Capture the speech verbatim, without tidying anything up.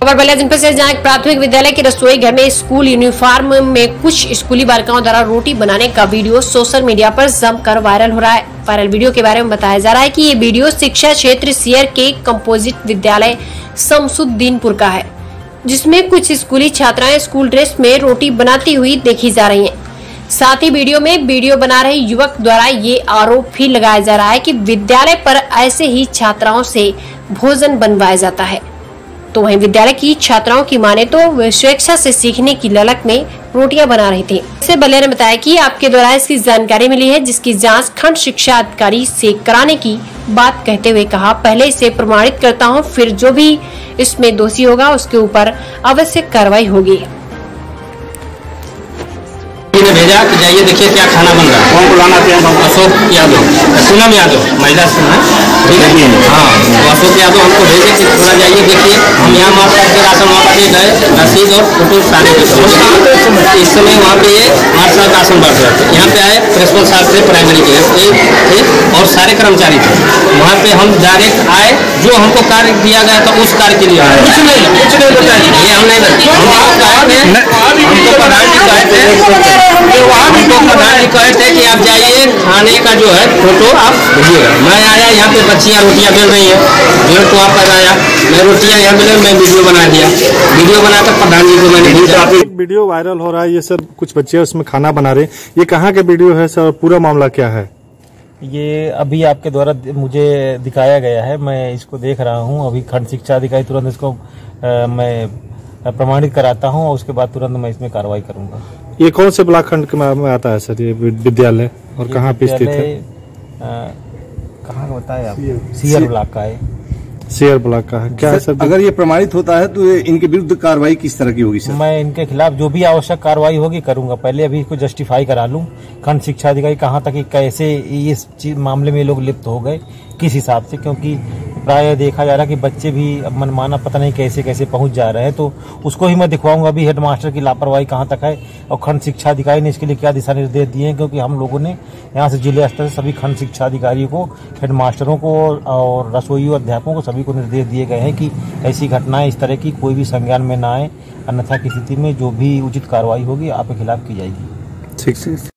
खबर बलिया जनपद से जहां एक प्राथमिक विद्यालय के रसोई घर में स्कूल यूनिफॉर्म में कुछ स्कूली बालिकाओं द्वारा रोटी बनाने का वीडियो सोशल मीडिया पर जमकर वायरल हो रहा है। वायरल वीडियो के बारे में बताया जा रहा है कि ये वीडियो शिक्षा क्षेत्र सियर के कंपोजिट विद्यालय शमसुद्दीनपुर का है, जिसमें कुछ स्कूली छात्राएं स्कूल ड्रेस में रोटी बनाती हुई देखी जा रही हैं। साथ ही वीडियो में वीडियो बना रहे युवक द्वारा ये आरोप भी लगाया जा रहा है कि विद्यालय पर ऐसे ही छात्राओं से भोजन बनवाया जाता है। तो वहीं विद्यालय की छात्राओं की माने तो वे स्वेच्छा से सीखने की ललक में रोटियां बना रही थी। इससे बलिया ने बताया कि आपके द्वारा इसकी जानकारी मिली है, जिसकी जांच खंड शिक्षा अधिकारी से कराने की बात कहते हुए कहा, पहले इसे प्रमाणित करता हूं, फिर जो भी इसमें दोषी होगा उसके ऊपर अवश्य कार्रवाई होगी। ने भेजा कि जाइए देखिए क्या खाना बन रहा है। कौन बुलाना चाहिए? अशोक यादव, पूनम यादव, महिला ठीक है। हाँ, तो अशोक यादव हमको भेजे कि थोड़ा जाइए देखिए। हम यहाँ मार्च करके राशन वहाँ पे गए, रसीद और फोटो सारे इस समय वहाँ पे ये हमारे साथ राशन बांट रहे थे। यहाँ पे आए प्रिंसिपल साहब थे, प्राइमरी के थे और सारे कर्मचारी थे। वहाँ पे हम डायरेक्ट आए, जो हमको कार्य दिया गया था उस कार्य के लिए आए। कुछ नहीं कुछ नहीं बताया, ये हम नहीं हमको प्रधान जी कहे थे हमको प्रधान जी कहे थे कि आप जाइए खाने का जो है फोटो आप भेजिएगा। मैं आया, यहाँ पे बच्चियाँ रोटियाँ बेल रही हैं, डेढ़ तो आप आया, मैं रोटियाँ यहाँ बेल, मैं वीडियो बना दिया। वीडियो बनाकर प्रधान जी को मैंने भेजा। वीडियो वायरल हो रहा है, ये सर कुछ बच्चे उसमें खाना बना रहे हैं, ये कहाँ का वीडियो है सर? पूरा मामला क्या है? ये अभी आपके द्वारा मुझे दिखाया गया है, मैं इसको देख रहा हूँ। अभी खंड शिक्षा अधिकारी तुरंत इसको आ, मैं प्रमाणित कराता हूँ और उसके बाद तुरंत मैं इसमें कार्रवाई करूंगा। ये कौन से ब्लॉक खंड में आता है सर ये विद्यालय, और कहाँ पे स्थित है? कहाँ का बताया आप? सियर ब्लॉक का है। सियर ब्लॉक का है क्या है सर? अगर ये प्रमाणित होता है तो इनके विरुद्ध कार्रवाई किस तरह की होगी सर? मैं इनके खिलाफ जो भी आवश्यक कार्रवाई होगी करूंगा। पहले अभी इसको जस्टिफाई करा लूं, खंड शिक्षा अधिकारी कहाँ तक कैसे इस चीज मामले में लोग लिप्त हो गए, किस हिसाब से, क्योंकि प्राय देखा जा रहा है कि बच्चे भी मनमाना पता नहीं कैसे कैसे पहुंच जा रहे हैं। तो उसको ही मैं दिखवाऊंगा अभी हेडमास्टर की लापरवाही कहाँ तक है और खंड शिक्षा अधिकारी ने इसके लिए क्या दिशा निर्देश दिए हैं, क्योंकि हम लोगों ने यहाँ से जिले स्तर से सभी खंड शिक्षा अधिकारियों को, हेडमास्टरों को और रसोइयों अध्यापकों को सभी को निर्देश दिए गए हैं कि ऐसी घटनाएं इस तरह की कोई भी संज्ञान में न आए, अन्यथा की स्थिति में जो भी उचित कार्रवाई होगी आपके खिलाफ की जाएगी। ठीक है।